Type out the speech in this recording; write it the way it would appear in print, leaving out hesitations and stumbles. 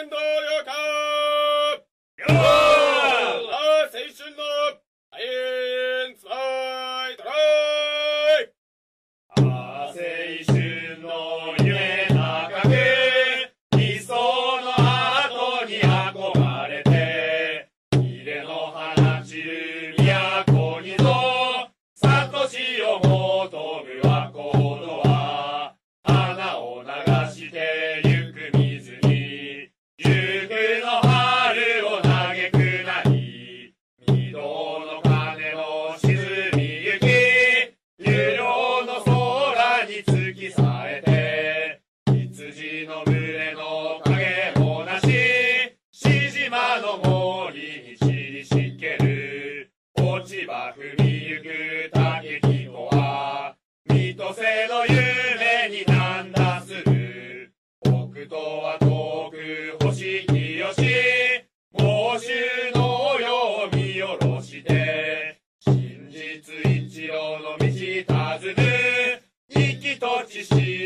年度了かよー青春の大変つらいトライ青春の夢高く理想の後に憧れて秀の放ちる都にぞ悟しを求む若人は花を流してゆく水にゆくの春を嘆くなり御堂の鐘の沈みゆき有料の空に突きさえて羊の群れの影もなしし島の森に散りしける落ち葉踏みゆく竹木子は水戸瀬の夢になんだする北東は遠く星清し猛襲の世を見下ろして真実一路の道尋ぬ生きとちし